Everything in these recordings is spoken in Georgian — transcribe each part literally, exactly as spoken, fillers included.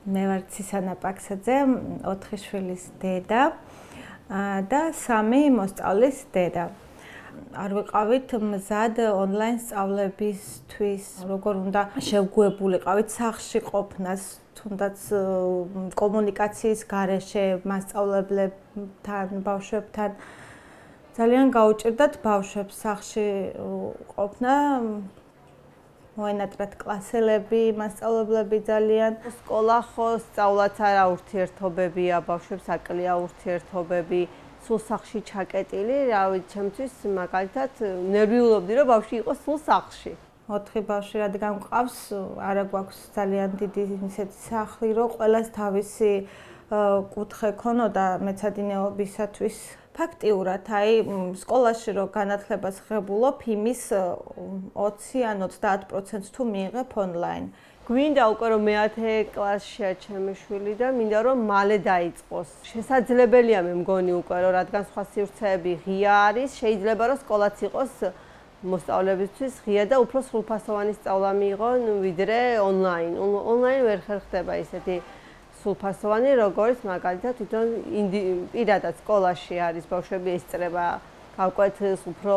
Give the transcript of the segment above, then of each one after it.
მე ვარ ცისანა პაქსაძე, ოთხი შვილის დედა და სამი მოსწავლის დედა. არ ვიყავით მზად ონლაინ სწავლებისთვის, როგორ უნდა შევგუებულიყავით სახლში ყოფნას, თუნდაც კომუნიკაციის გარეშე მასწავლებლებთან, ბავშვებთან. ძალიან გაუჭირდათ ბავშვებს სახლში ყოფნა. მოენატრათ კლასელები, მასწავლებლები ძალიან. სკოლა ხო სწავლაც არა ურთიერთობებია, ბავშვებს აკლია ურთიერთობები. სულ სახლში ჩაკეტილი, რავი, ჩემთვის მაგალითად ნერვიულობდი, რომ ბავშვი იყოს სულ სახლში. ოთხი ბავშვი რადგან მყავს, არა გვაქვს ძალიან დიდი ისეთი სახლი, რომ ყველას თავისი კუთხე ქონოდა მეცადინეობისათვის. ფაქტიურად, აი, სკოლაში რო განათლებას ღებულობ, იმის ოცი ან ოცდაათ პროცენტს თუ მიიღებ ონლაინ. გვინდა უკვე რომ მეათე კლასშია ჩემი შვილი და მინდა რომ მალე დაიწყოს. შესაძლებელია მე მგონი უკვე რომ რადგან სხვა სივრცეები ღია არის, შეიძლება რომ სკოლაც იყოს მოსწავლებისთვის ღია და უფრო სრულფასოვანი სწავლა მიიღონ ვიდრე ონლაინ. ონლაინ ვერ ხერხდება ისეთი სრულფასოვანი, როგორც მაგალითად თვითონ პირადად სკოლაში არის ბავშვები ესწრება გავკვეთილს უფრო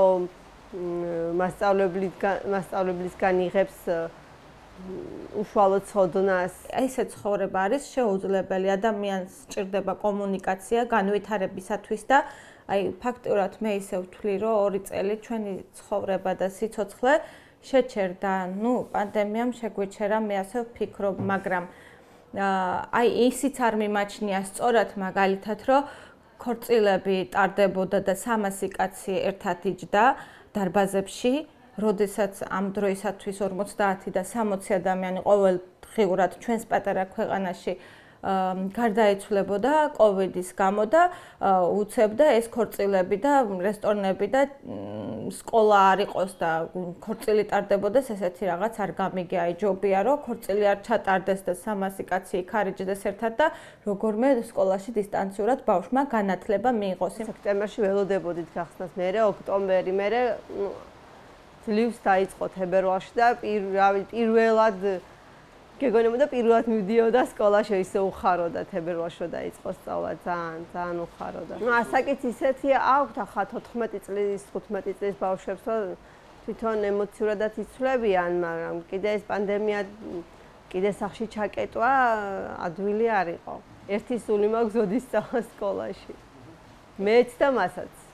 მასწავლებლისგან იღებს უშუალო ცოდნას. ესე ცხოვრება არის შეუძლებელი, ადამიანს სჭირდება კომუნიკაცია განვითარებისათვის და აი ფაქტიურად მე ისე ვთვლი, რომ ორი წელი ჩვენი ცხოვრება და სიცოცხლე შეჩერდა. ნუ პანდემიამ შეგვიჩერა, მე ასე ვფიქრობ, მაგრამ აი ისიც არ მიმაჩნია სწორად მაგალითად, რომ ქორწილები ტარდებოდა და სამასი კაცი ერთად იჯდა დარბაზებში. როდესაც ამ დროისათვის ორმოცდაათი და სამოცი ადამიანი ყოველდღიურად ჩვენს პატარა ქვეყანაში გარდაიცვლებოდა კოვიდის გამო და უცებდა ეს ქორწილები და რესტორნები და სკოლა არ იყოს და ქორწილი ტარდებოდეს, ესეთი რაღაც არ გამიგია. ჯობია რომ ქორწილი არ ჩატარდეს და სამასი კაცი იქ არ იჯდეს ერთად და როგორმე სკოლაში დისტანციურად ბავშვმა განათლება მიიღოს. სექტემბერში ველოდებოდით გახსნას, მერე ოქტომბერი, მერე ძლივს დაიწყო თებერვალში და პირველად გეგონებოდა პირველად მივდიოდა სკოლაში, ისე უხაროდა თებერვალში რომ დაიწყო სწავლა, ძალიან ძალიან უხაროდა. ნუ ასაკიც ისეთია აქვთ ახლა თოთხმეტი წლის, თხუთმეტი წლის ბავშვებს, რომ თვითონ ემოციურადაც იცვლებიან, მაგრამ კიდე ეს პანდემია, კიდე სახლში ჩაკეტვა ადვილი არ იყო. ერთი სული მაქვს ზოდის სწავლა სკოლაში. მეც და მასაც.